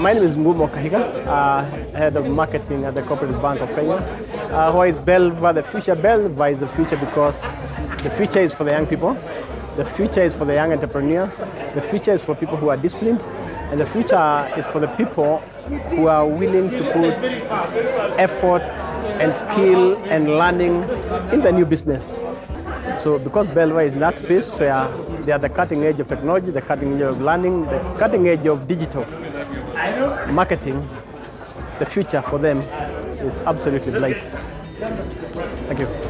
My name is Ngumo Kahiga, Head of Marketing at the Cooperative Bank of Kenya. Why is Belva the future? Belva is the future because the future is for the young people, the future is for the young entrepreneurs, the future is for people who are disciplined, and the future is for the people who are willing to put effort and skill and learning in the new business. So because Belva is in that space where they are the cutting edge of technology, the cutting edge of learning, the cutting edge of digital marketing, the future for them is absolutely bright. Thank you.